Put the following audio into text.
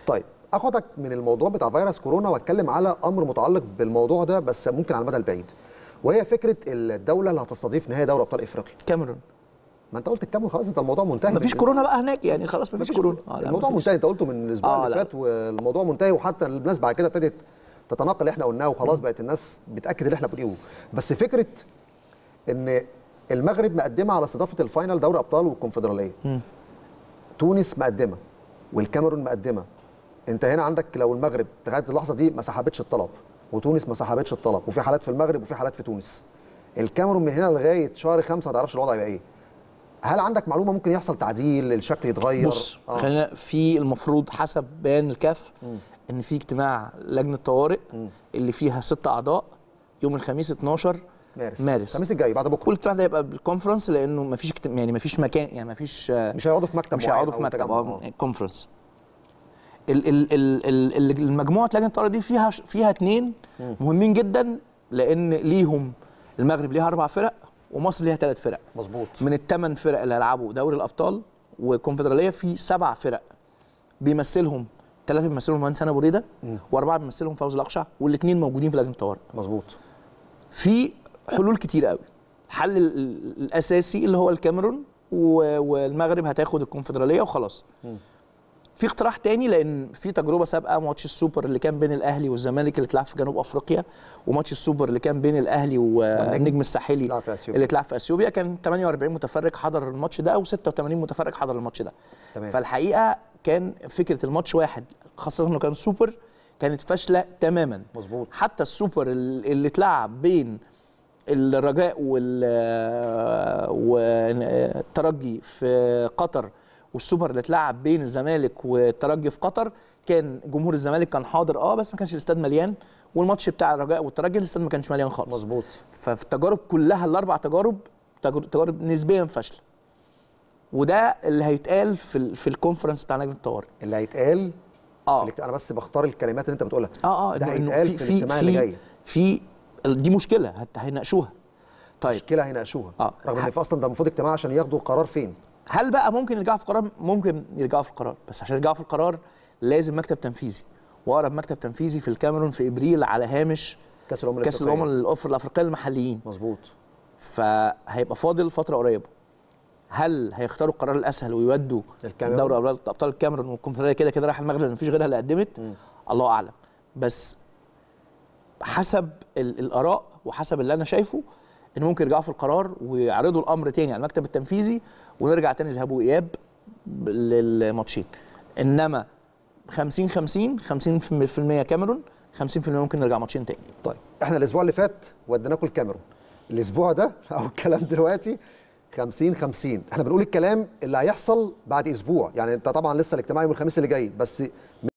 طيب اخدك من الموضوع بتاع فيروس كورونا واتكلم على امر متعلق بالموضوع ده بس ممكن على المدى البعيد، وهي فكره الدوله اللي هتستضيف نهائي دوري ابطال افريقيا. كاميرون. ما انت قلت الكاميرون خلاص، انت الموضوع منتهي. مفيش كورونا بقى هناك يعني، خلاص مفيش كورونا. الموضوع منتهي، انت قلته من الاسبوع اللي فات والموضوع منتهي، وحتى الناس بعد كده ابتدت تتناقل اللي احنا قلناه وخلاص بقت الناس بتاكد اللي احنا بنقوله. بس فكره ان المغرب مقدمه على استضافه الفاينل دوري ابطال والكونفدراليه، تونس مقدمه والكاميرون مقدمه. انت هنا عندك لو المغرب لغايه اللحظه دي ما سحبتش الطلب وتونس ما سحبتش الطلب، وفي حالات في المغرب وفي حالات في تونس، الكاميرون من هنا لغايه شهر 5 ما تعرفش الوضع يبقى ايه. هل عندك معلومه ممكن يحصل تعديل، الشكل يتغير؟ بص خلينا في المفروض حسب بيان الكاف ان في اجتماع لجنه طوارئ اللي فيها 6 اعضاء يوم الخميس 12 مارس الخميس الجاي بعد بكره. والاجتماع ده يبقى بالكونفرنس لانه ما فيش يعني ما فيش مكان، يعني ما فيش، مش هيقعدوا في مكتب، مش هيقعدوا في مكتب كونفرنس. المجموعه لجنه الطوارئ دي فيها 2 مهمين جدا، لان ليهم المغرب ليها 4 فرق ومصر ليها 3 فرق. مظبوط. من ال8 فرق اللي هيلعبوا دوري الابطال والكونفدراليه في 7 فرق بيمثلهم 3 بيمثلهم مهندس هاني ابو ريده و4 بيمثلهم فوزي الاقشع، والاثنين موجودين في لجنه الطوارئ. مظبوط. في حلول كتير قوي. الحل الاساسي اللي هو الكاميرون والمغرب هتاخد الكونفدراليه وخلاص. في اقتراح تاني، لان في تجربه سابقه، ماتش السوبر اللي كان بين الاهلي والزمالك اللي اتلعب في جنوب افريقيا، وماتش السوبر اللي كان بين الاهلي والنجم الساحلي اللي اتلعب في اثيوبيا، كان 48 متفرج حضر الماتش ده و86 متفرج حضر الماتش ده. تمام. فالحقيقه كان فكره الماتش واحد، خاصه انه كان سوبر، كانت فاشله تماما. مظبوط. حتى السوبر اللي اتلعب بين الرجاء والترجي في قطر، والسوبر اللي اتلعب بين الزمالك والترجي في قطر، كان جمهور الزمالك كان حاضر بس ما كانش الاستاد مليان، والماتش بتاع الرجاء والترجي الاستاد ما كانش مليان خالص. مظبوط. ففي التجارب كلها ال4 تجارب نسبيا فاشله. وده اللي هيتقال في الكونفرنس بتاع لجنه الطوارئ، اللي هيتقال انا بس بختار الكلمات اللي انت بتقولها. ده هيتقال في الاجتماع اللي جاي. دي مشكله هيناقشوها. طيب مشكله هيناقشوها رغم ان في اصلا ده المفروض اجتماع عشان ياخدوا قرار فين. هل بقى ممكن يرجعوا في قرار؟ ممكن يرجعوا في القرار، بس عشان يرجعوا في القرار لازم مكتب تنفيذي، واقرب مكتب تنفيذي في الكاميرون في ابريل على هامش كاس الامم الافريقيه المحليين. مظبوط. فهيبقى فاضل فتره قريبه. هل هيختاروا القرار الاسهل ويودوا دوري ابطال الكاميرون والكونفدراليه كده كده راح المغرب، مفيش غيرها اللي قدمت؟ الله اعلم. بس حسب الاراء وحسب اللي انا شايفه ان ممكن يرجعوا في القرار ويعرضوا الامر تاني على المكتب التنفيذي، ونرجع تاني ذهاب واياب للماتشين. انما 50% كاميرون، 50% ممكن نرجع ماتشين تاني. طيب احنا الاسبوع اللي فات وديناكم الكاميرون، الاسبوع ده او الكلام دلوقتي 50-50. احنا بنقول الكلام اللي هيحصل بعد اسبوع، يعني انت طبعا لسه الاجتماع يوم الخميس اللي جاي، بس